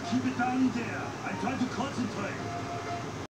Keep it down there. I'm trying to concentrate.